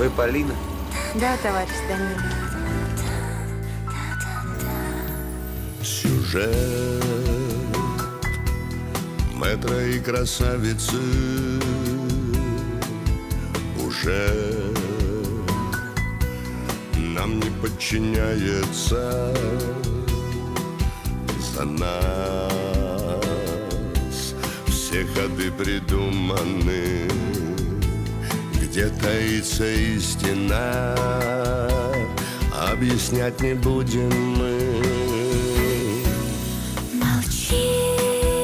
Вы Полина? Да, товарищ Данил. Сюжет мэтра и красавицы уже нам не подчиняется. За нас все ходы придуманы, где таится истина, объяснять не будем мы. Молчи,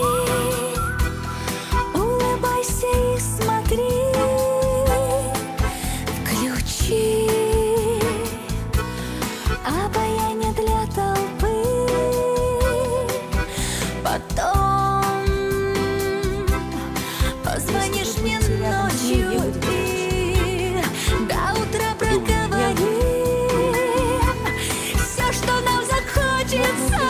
улыбайся и смотри, включи обаяние для толпы, потом позвонишь мне ночью и до утра проговорим все, что нам захочется.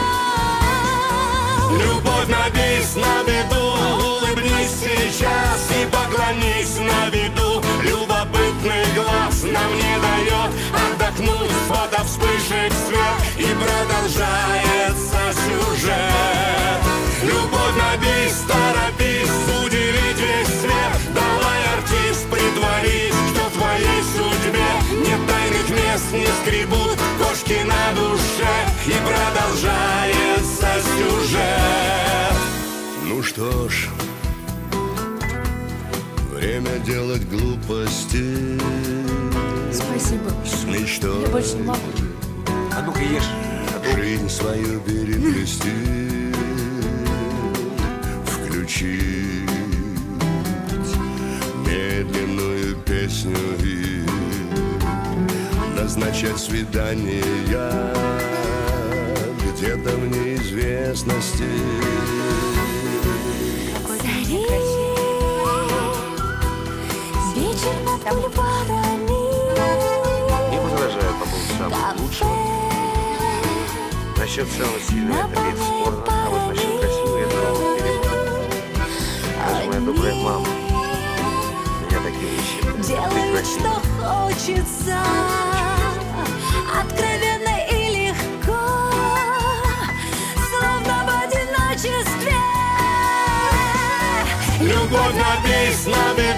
Любовь на бис, на виду, улыбнись сейчас и поклонись на виду. Любопытный глаз нам не дает отдохнуть, фото вспышек свет и продолжается сюжет. Любовь на бис, торопись, удивить весь свет. Давай, артист, притворись, что в твоей судьбе нет тайных мест, не скребут кошки на душе и продолжается сюжет. Ну что ж, время делать глупости. Спасибо. С мечтой Я больше не могу. А ну-ка ешь. жизнь свою переплести, включить медленную песню и назначать свидания где-то в неизвестности. Зари, вечер над бульварами, Не возражаю по поводу самого лучшего. Насчет самого сильного это бесспорно, а вот насчет красивого я дорогу перейду. Даже моя добрая мама меня таким не считает. делают, что хочется, откровенно и легко, словно в одиночестве. Любовь на бис, на